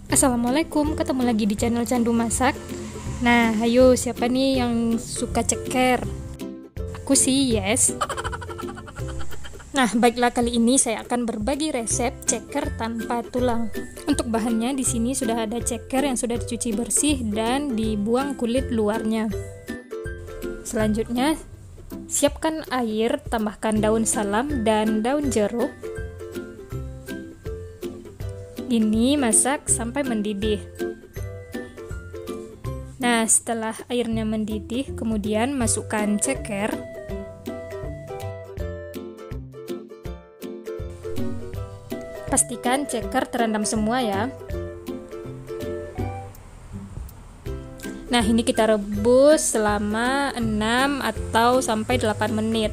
Assalamualaikum, ketemu lagi di channel Candu Masak. Nah, ayo siapa nih yang suka ceker? Aku sih yes. Nah, baiklah kali ini saya akan berbagi resep ceker tanpa tulang. Untuk bahannya di sini sudah ada ceker yang sudah dicuci bersih dan dibuang kulit luarnya. Selanjutnya, siapkan air, tambahkan daun salam dan daun jeruk. Ini masak sampai mendidih. Nah, setelah airnya mendidih, kemudian masukkan ceker. Pastikan ceker terendam semua ya. Nah, ini kita rebus selama 6 atau sampai 8 menit.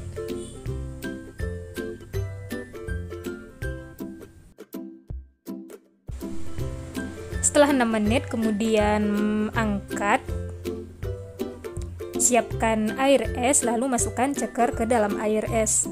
Setelah 6 menit kemudian angkat, siapkan air es, lalu masukkan ceker ke dalam air es.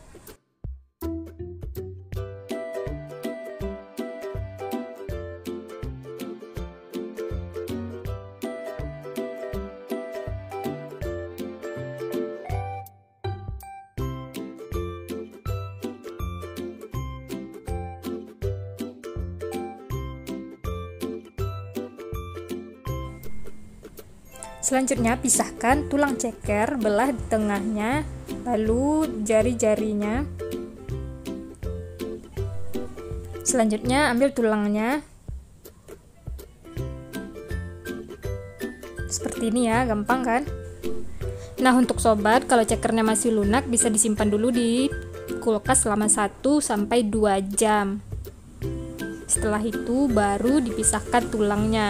Selanjutnya pisahkan tulang ceker, belah di tengahnya, lalu jari-jarinya. Selanjutnya ambil tulangnya. Seperti ini ya, gampang kan? Nah, untuk sobat, kalau cekernya masih lunak bisa disimpan dulu di kulkas selama 1-2 jam. Setelah itu baru dipisahkan tulangnya.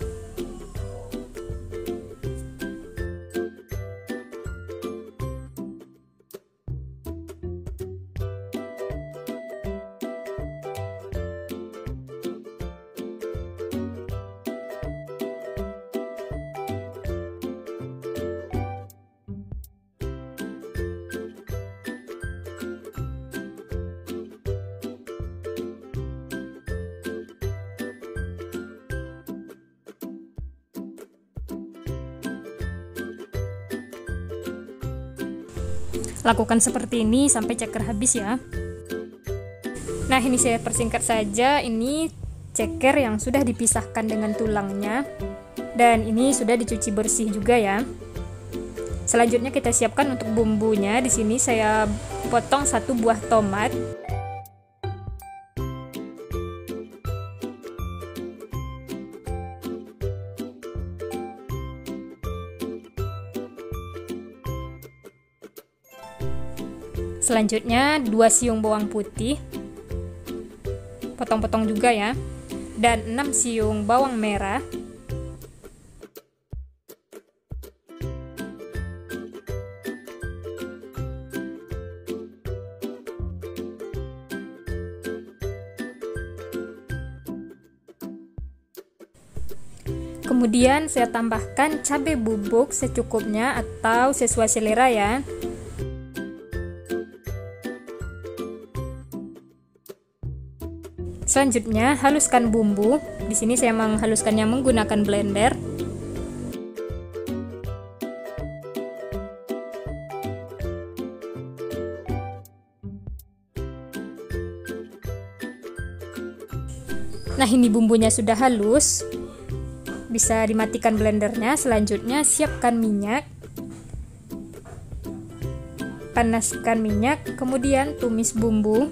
Lakukan seperti ini sampai ceker habis ya. Nah, ini saya persingkat saja. Ini ceker yang sudah dipisahkan dengan tulangnya, dan ini sudah dicuci bersih juga ya. Selanjutnya kita siapkan untuk bumbunya. Di sini saya potong 1 buah tomat. Selanjutnya 2 siung bawang putih, potong-potong juga ya, dan 6 siung bawang merah. Kemudian saya tambahkan cabai bubuk secukupnya atau sesuai selera ya. Selanjutnya, haluskan bumbu. Di sini saya menghaluskannya menggunakan blender. Nah, ini bumbunya sudah halus. Bisa dimatikan blendernya. Selanjutnya, siapkan minyak. Panaskan minyak, kemudian tumis bumbu.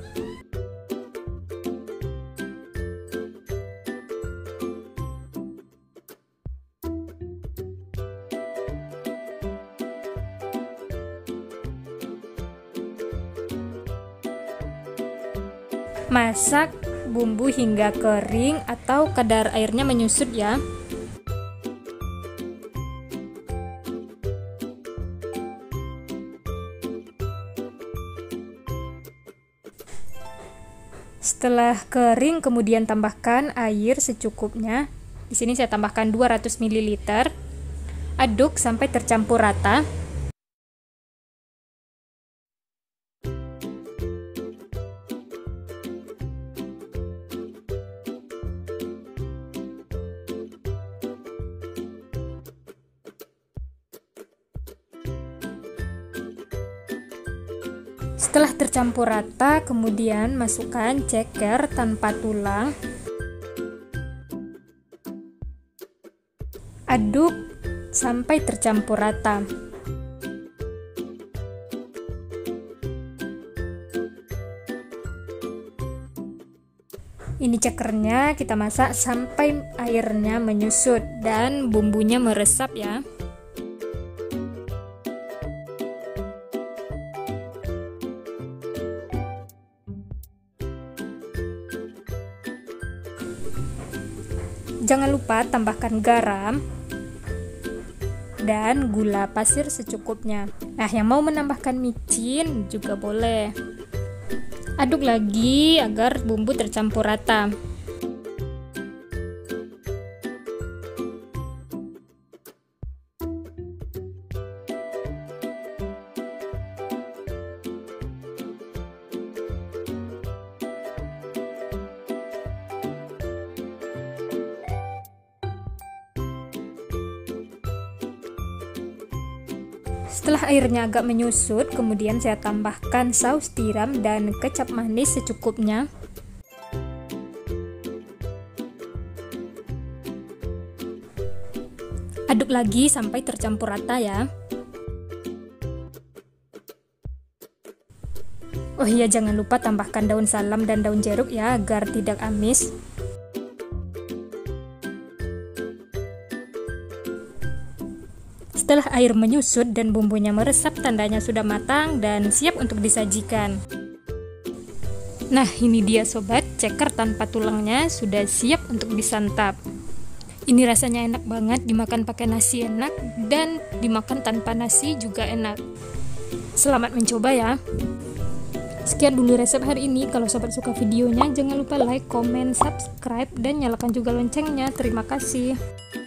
Masak bumbu hingga kering atau kadar airnya menyusut ya. Setelah kering kemudian tambahkan air secukupnya. Di sini saya tambahkan 200 ml. Aduk sampai tercampur rata. Setelah tercampur rata, kemudian masukkan ceker tanpa tulang. Aduk sampai tercampur rata. Ini cekernya kita masak sampai airnya menyusut dan bumbunya meresap ya. Jangan lupa tambahkan garam dan gula pasir secukupnya. Nah, yang mau menambahkan micin juga boleh. Aduk lagi agar bumbu tercampur rata. Setelah airnya agak menyusut, kemudian saya tambahkan saus tiram dan kecap manis secukupnya. Aduk lagi sampai tercampur rata ya. Oh iya, jangan lupa tambahkan daun salam dan daun jeruk ya agar tidak amis. Setelah air menyusut dan bumbunya meresap, tandanya sudah matang dan siap untuk disajikan. Nah, ini dia sobat, ceker tanpa tulangnya sudah siap untuk disantap. Ini rasanya enak banget, dimakan pakai nasi enak dan dimakan tanpa nasi juga enak. Selamat mencoba ya. Sekian dulu resep hari ini. Kalau sobat suka videonya, jangan lupa like, comment, subscribe, dan nyalakan juga loncengnya. Terima kasih.